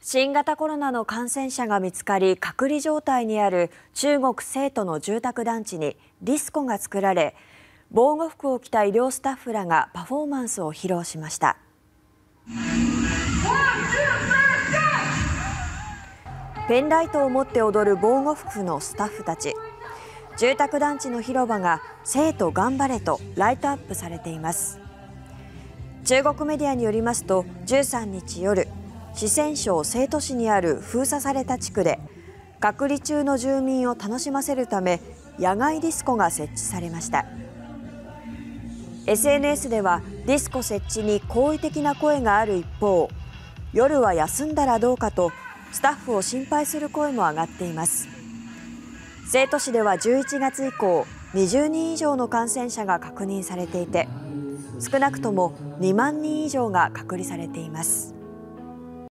新型コロナの感染者が見つかり隔離状態にある中国成都の住宅団地にディスコが作られ、防護服を着た医療スタッフらがパフォーマンスを披露しました。ペンライトを持って踊る防護服のスタッフたち。住宅団地の広場が成都頑張れとライトアップされています。中国メディアによりますと、13日夜、四川省成都市にある封鎖された地区で隔離中の住民を楽しませるため野外ディスコが設置されました。 SNS ではディスコ設置に好意的な声がある一方、夜は休んだらどうかとスタッフを心配する声も上がっています。成都市では11月以降20人以上の感染者が確認されていて、少なくとも2万人以上が隔離されています。